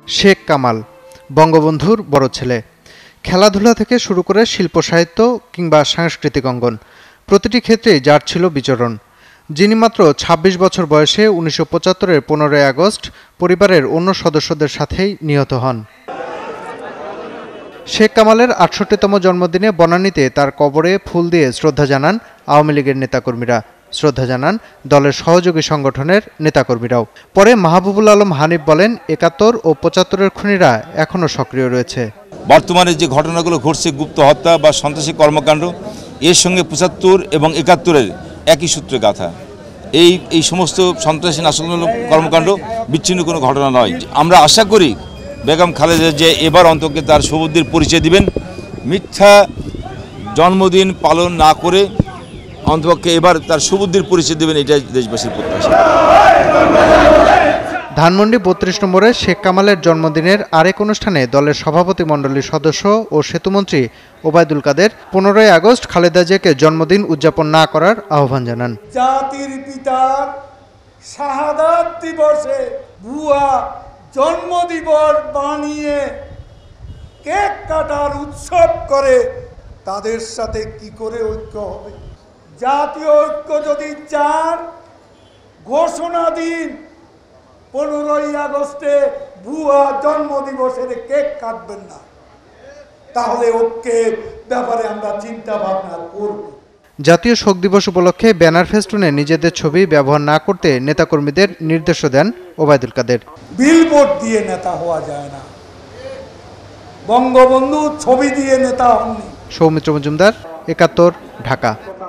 শেখ কামাল বঙ্গবন্ধুর বড় ছেলে। খেলাধুলা থেকে শুরু করে শিল্প সাহিত্য কিংবা সাংস্কৃতিক অঙ্গন প্রতিটি ক্ষেত্রেই যার ছিল বিচরণ। যিনি মাত্র ২৬ বছর বয়সে ১৯৭৫-এর ১৫ই আগস্ট পরিবারের অন্য সদস্যদের সাথেই নিহত হন। শেখ কামালের ৬৮তম জন্মদিনে বনানীতে তার কবরে ফুল দিয়ে শ্রদ্ধা জানান আওয়ামী লীগের নেতাকর্মীরা, শ্রদ্ধা জানান দলের সহযোগী সংগঠনের নেতাকর্মীরাও। পরে মাহবুবুল আলম হানিফ বলেন, ৭১ ও ৭৫-এর খুনিরা এখনও সক্রিয় রয়েছে। বর্তমানে যে ঘটনাগুলো ঘটছে, গুপ্ত হত্যা বা সন্ত্রাসী কর্মকাণ্ড, এর সঙ্গে ৭৫ এবং ৭১-এর একই সূত্রে গাথা। এই সমস্ত সন্ত্রাসী নাশকতামূলক কর্মকাণ্ড বিচ্ছিন্ন কোনো ঘটনা নয়। আমরা আশা করি বেগম খালেদা যে এবার অন্তত তার সুবুদ্ধির পরিচয় দিবেন, মিথ্যা জন্মদিন পালন না করে অন্তপক্ষে এবার তার সুবুদ্ধির পরিচয় দেবেন, এটাই দেশবাসীর প্রত্যাশা। ধানমন্ডি ৩২ নম্বরে শেখ কামালের জন্মদিনের আরেক অনুষ্ঠানে দলের সভাপতি মণ্ডলীর সদস্য ও সেতুমন্ত্রী ওবায়দুল কাদের ১৫ই আগস্ট খালেদা জিয়াকে জন্মদিন উদযাপন না করার আহ্বান জানান। জাতির পিতার শাহাদাত দিবসে ভুয়া জন্মদিবস বানিয়ে কেক কাটার উৎসব করে তাদের সাথে কি করে ঐক্য হবে? জাতীয় ঐক্য যদি চান, ঘোষণা দিন ১৫ই আগস্টে ভুয়া জন্মদিবসের কেক কাটবেন না, তাহলে ঐক্যের ব্যাপারে আমরা চিন্তা ভাবনা করব। জাতীয় শোক দিবস উপলক্ষে ব্যানার ফেস্টুনে নিজেদের ছবি ব্যবহার না করতে নেতাকর্মীদের নির্দেশও দেন ওবায়দুল কাদের। বিলবোর্ড দিয়ে নেতা হওয়া যায় না, বঙ্গবন্ধু ছবি দিয়ে নেতা হননি। সৌমিত্র মজুমদার, ৭১, ঢাকা।